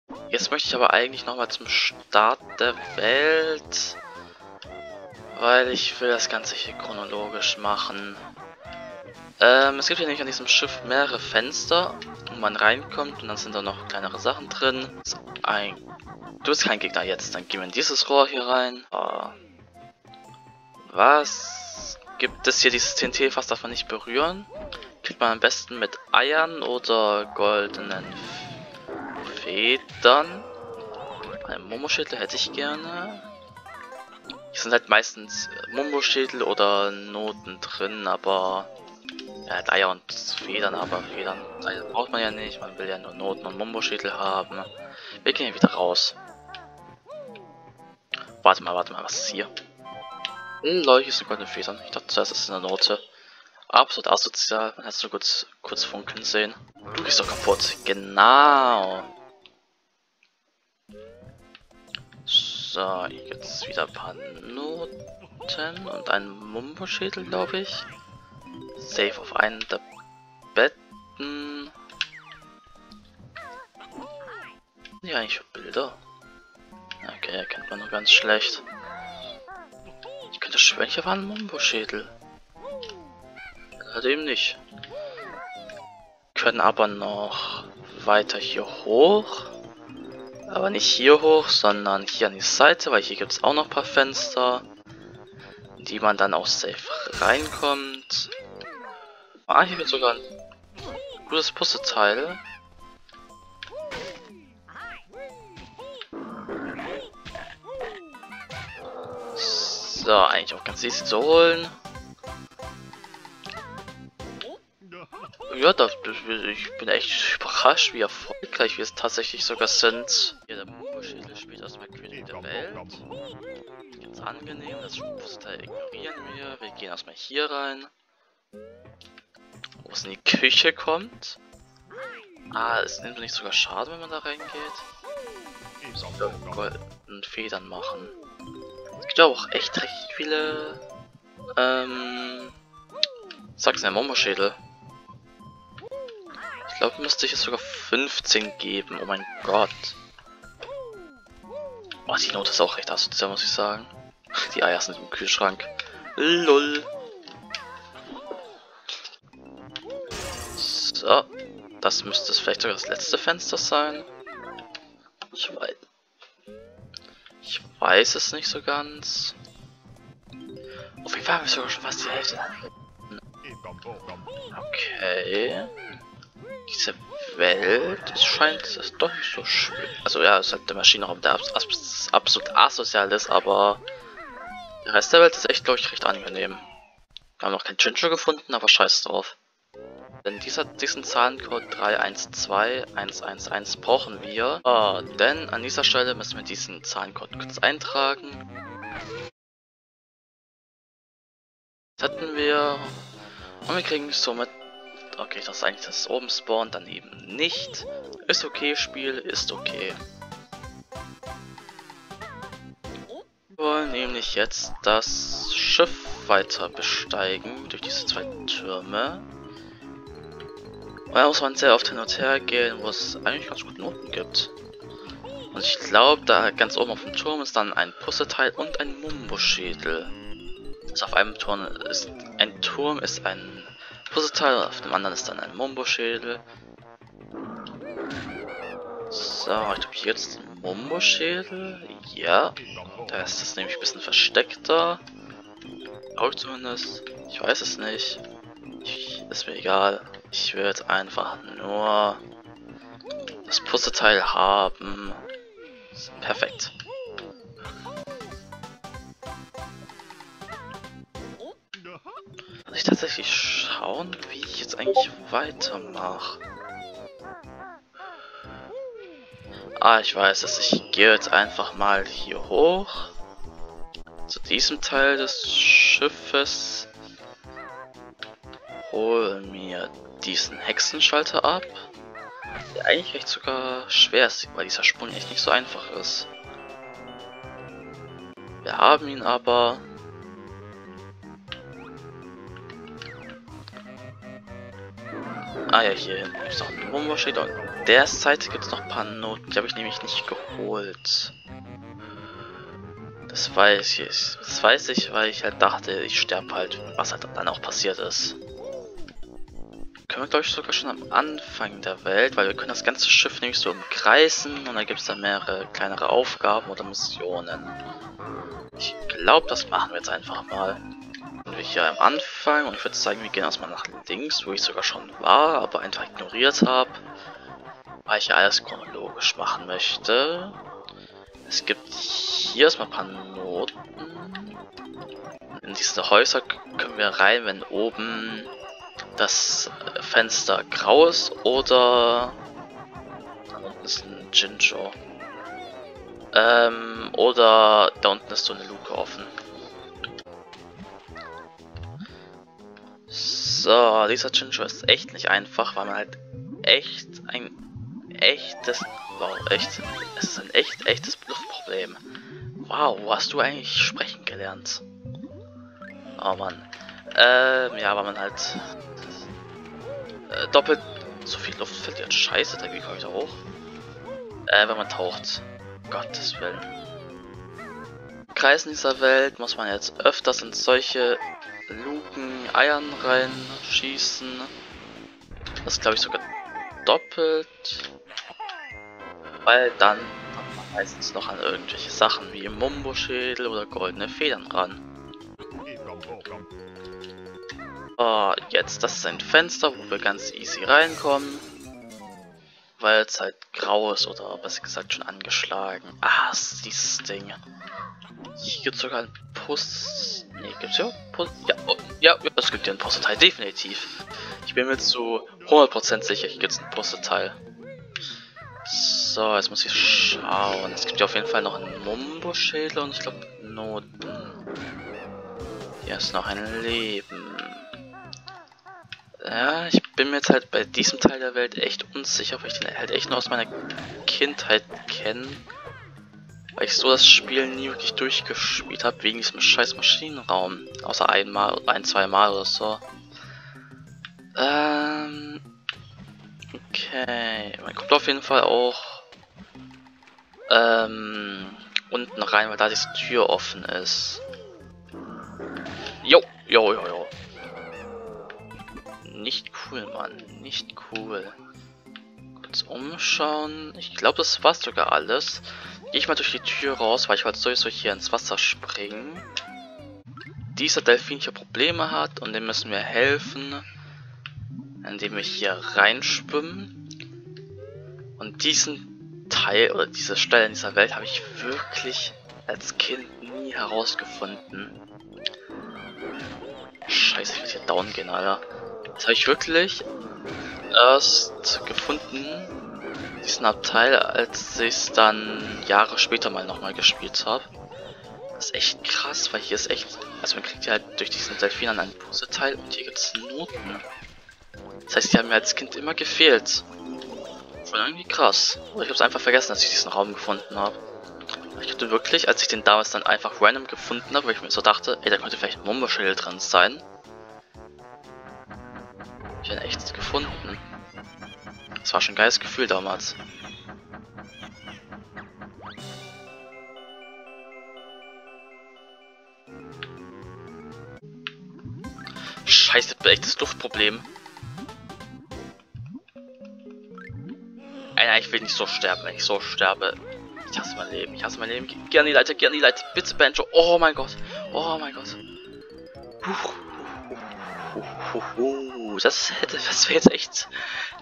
Jetzt möchte ich aber eigentlich nochmal zum Start der Welt, weil ich will das Ganze hier chronologisch machen. Es gibt hier nämlich an diesem Schiff mehrere Fenster, wo man reinkommt und dann sind da noch kleinere Sachen drin. Du bist kein Gegner jetzt, dann gehen wir in dieses Rohr hier rein. Was gibt es hier? Dieses TNT-Fass darf man nicht berühren. Kriegt man am besten mit Eiern oder goldenen Federn. Einen Momo-Schädel hätte ich gerne. Hier sind halt meistens Momo-Schädel oder Noten drin, aber ja, halt Eier und Federn, aber Eier braucht man ja nicht. Man will ja nur Noten und Momo-Schädel haben. Wir gehen hier wieder raus. Warte mal, was ist hier? Lol, hier sind goldene Federn. Ich dachte zuerst, das ist eine Note. Absolut asozial, man hat es nur kurz funkeln sehen. Du gehst doch kaputt. Genau. So, jetzt wieder ein paar Noten und ein Mumbo-Schädel, glaube ich. Safe auf einen der Betten. Ja, eigentlich für Bilder. Okay, erkennt man nur ganz schlecht. Ich könnte schwören, hier war ein Mumbo-Schädel. Halt eben nicht. Können aber noch weiter hier hoch. Aber nicht hier hoch, sondern hier an die Seite, weil hier gibt es auch noch ein paar Fenster, die man dann auch safe reinkommt. Ah, hier wird sogar ein gutes Puzzleteil. So, eigentlich auch ganz easy zu holen. Ja, ich bin echt überrascht, wie erfolgreich wir es tatsächlich sogar sind. Hier, der Momo-Schädel spielt aus dem König der Welt. Ganz angenehm, das Puzzleteil ignorieren wir. Wir gehen erstmal hier rein. Wo es in die Küche kommt. Ah, ist es nicht sogar schade, wenn man da reingeht? So, goldenen Federn machen. Es gibt auch echt recht viele, sag's ja, Momo-Schädel. Ich glaube, müsste ich es sogar 15 geben. Oh mein Gott. Oh, die Note ist auch recht asozial, muss ich sagen. Die Eier sind im Kühlschrank. LOL. So. Das müsste es vielleicht sogar das letzte Fenster sein. Ich weiß es nicht so ganz. Auf jeden Fall haben wir sogar schon fast die Hälfte. Okay. Diese Welt, es scheint es doch nicht so schwer. Also ja, es ist halt der Maschinenraum, der absolut asozial ist, aber der Rest der Welt ist echt, glaube ich, recht angenehm. Wir haben noch kein Ginger gefunden, aber scheiß drauf. Denn diesen Zahlencode 312111 brauchen wir. Denn an dieser Stelle müssen wir diesen Zahlencode kurz eintragen. Das hatten wir. Und wir kriegen somit. Okay, das ist eigentlich das oben spawnt, dann eben nicht. Ist okay, Spiel, ist okay. Wir wollen nämlich jetzt das Schiff weiter besteigen durch diese zwei Türme. Und da muss man sehr oft hin und her gehen, wo es eigentlich ganz gute Noten gibt. Und ich glaube, da ganz oben auf dem Turm ist dann ein Puzzleteil und ein Mumbo-Schädel. Also auf einem Turm ist ein Puzzleteil, auf dem anderen ist dann ein Mumbo-Schädel. So, ich glaube hier jetzt ein Mumbo-Schädel. Ja, da ist das nämlich ein bisschen versteckter. Auch zumindest. Ich weiß es nicht. Ist mir egal. Ich würde einfach nur das Puzzleteil haben. Perfekt. Muss ich tatsächlich schauen, wie ich jetzt eigentlich weitermache. Ah, ich weiß es. Ich gehe jetzt einfach mal hier hoch. Zu diesem Teil des Schiffes. Hol mir diesen Hexenschalter ab. Der eigentlich recht sogar schwer ist, weil dieser Sprung echt nicht so einfach ist. Wir haben ihn aber. Ah ja, hier hinten gibt es noch einen Mumbo-Schädel und der Seite gibt es noch ein paar Noten, die habe ich nämlich nicht geholt. Das weiß ich, weil ich halt dachte, ich sterbe halt, was halt dann auch passiert ist. Können wir, glaube ich, sogar schon am Anfang der Welt, weil wir können das ganze Schiff nämlich so umkreisen und dann gibt es dann mehrere kleinere Aufgaben oder Missionen. Ich glaube, das machen wir jetzt einfach mal. Und wir hier am Anfang und ich würde sagen, wir gehen erstmal nach links, wo ich sogar schon war, aber einfach ignoriert habe, weil ich ja alles chronologisch machen möchte. Es gibt hier erstmal ein paar Noten. In diese Häuser können wir rein, wenn oben das Fenster grau ist oder da unten ist ein Jinjo. Oder da unten ist so eine Luke offen. So, dieser Jinjo ist echt nicht einfach, weil man halt echt ein echtes, wow, echt, es ist ein echtes Luftproblem. Wow, wo hast du eigentlich sprechen gelernt? Oh Mann. Ja, weil man halt doppelt so viel Luft verliert. Scheiße, wie komme ich da hoch? Wenn man taucht. Gottes Willen. Kreisen dieser Welt muss man jetzt öfters in solche Luken, Eiern reinschießen. Das glaube ich sogar doppelt. Weil dann kommt man meistens noch an irgendwelche Sachen wie Mumbo-Schädel oder goldene Federn ran. Oh, jetzt, das ist ein Fenster, wo wir ganz easy reinkommen. Weil es halt grau ist oder besser gesagt schon angeschlagen. Ah, ist dieses Ding. Hier gibt es sogar einen Post. Ne, gibt's ja? Ja, oh, ja, es gibt ja einen Puzzleteil, definitiv. Ich bin mir zu 100% sicher, hier gibt es einen Puzzleteil. So, jetzt muss ich schauen. Es gibt ja auf jeden Fall noch einen Mumbo-Schädel und ich glaube Noten. Hier ist noch ein Leben. Ja, ich bin mir jetzt halt bei diesem Teil der Welt echt unsicher, weil ich den halt echt nur aus meiner Kindheit kenne. Weil ich so das Spiel nie wirklich durchgespielt habe, wegen diesem scheiß Maschinenraum. Außer einmal, zweimal oder so. Okay. Man kommt auf jeden Fall auch unten rein, weil da diese Tür offen ist. Jo. Nicht cool, Mann. Nicht cool. Kurz umschauen. Ich glaube, das war's sogar alles. Gehe ich mal durch die Tür raus, weil ich wollte sowieso hier ins Wasser springen. Dieser Delfin hier Probleme hat und dem müssen wir helfen, indem wir hier reinschwimmen. Und diesen Teil oder diese Stelle in dieser Welt habe ich wirklich als Kind nie herausgefunden. Scheiße, ich will hier down gehen, Alter. Das habe ich wirklich erst gefunden, diesen Abteil, als ich es dann Jahre später mal nochmal gespielt habe. Das ist echt krass, weil hier ist echt, also man kriegt ja halt durch diesen Delfin an einen Puzzleteil und hier gibt es Noten. Das heißt, die haben mir als Kind immer gefehlt. Schon irgendwie krass. Oder ich habe es einfach vergessen, dass ich diesen Raum gefunden habe. Ich hatte wirklich, als ich den damals dann einfach random gefunden habe, weil ich mir so dachte, ey, da könnte vielleicht ein Mumbo-Schädel drin sein. Ich habe ihn echt gefunden. Das war schon ein geiles Gefühl damals. Scheiße, echtes Luftproblem. Ey, ich will nicht so sterben. Wenn ich so sterbe, ich hasse mein Leben. Ich hasse mein Leben. Geh an die Leiter, bitte, Banjo. Oh mein Gott. Oh mein Gott. Das wäre jetzt echt.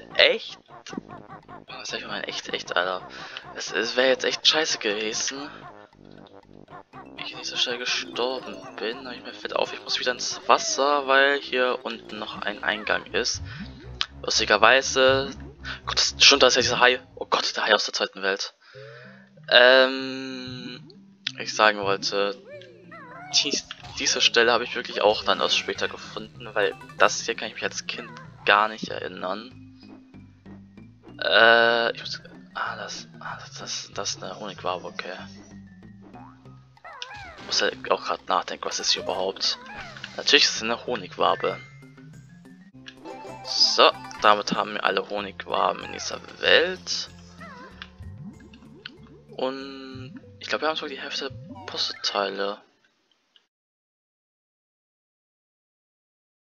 Was sag ich mal? Echt, Alter. Es wäre jetzt echt scheiße gewesen. Ich nicht so schnell gestorben bin. Aber ich mir fällt auf, ich muss wieder ins Wasser, weil hier unten noch ein Eingang ist. Lustigerweise. Gott, schon da ist ja dieser Hai. Oh Gott, der Hai aus der zweiten Welt. Ich sagen wollte, diese Stelle habe ich wirklich auch dann erst später gefunden, weil das hier kann ich mich als Kind gar nicht erinnern. Das ist eine Honigwabe, okay. Ich muss ja auch gerade nachdenken, was ist hier überhaupt. Natürlich ist es eine Honigwabe. So, damit haben wir alle Honigwaben in dieser Welt. Und ich glaube, wir haben sogar die Hälfte der Puzzleteile.